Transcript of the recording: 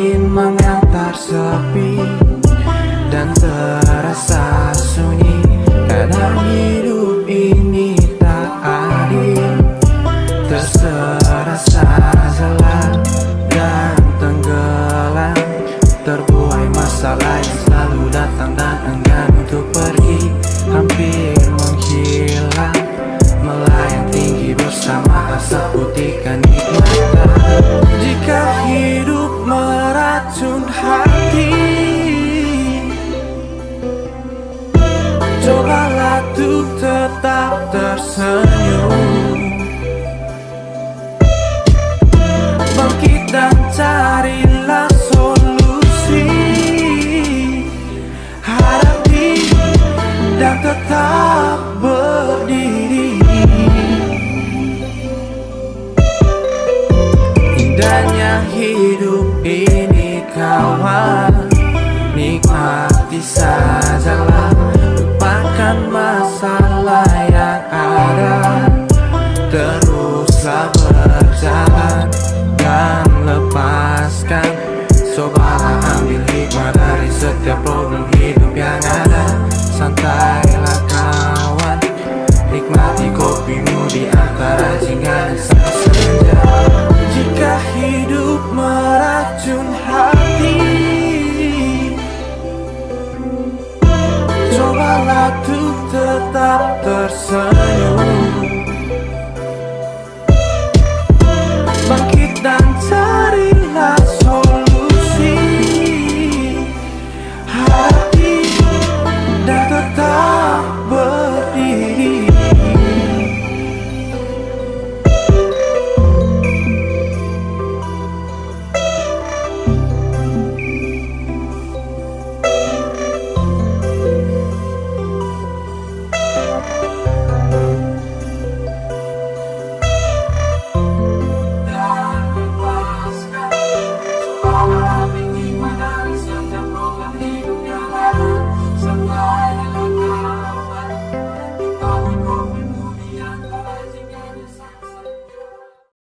angin mengantar sepi dan terasa sunyi. Kadang hidup ini tak adil, terserasa jelas dan tenggelam, terbuai masalah yang selalu datang dan enggan untuk pergi, hampir menghilang, melayang tinggi bersama asap putih kenikmatan. Jika hidup meracun hati, cobalah tuh tetap tersenyum, bangkit dan carilah solusi, hadapi dan tetap berdiri. Indahnya hidup ini kawan, nikmati sajalah.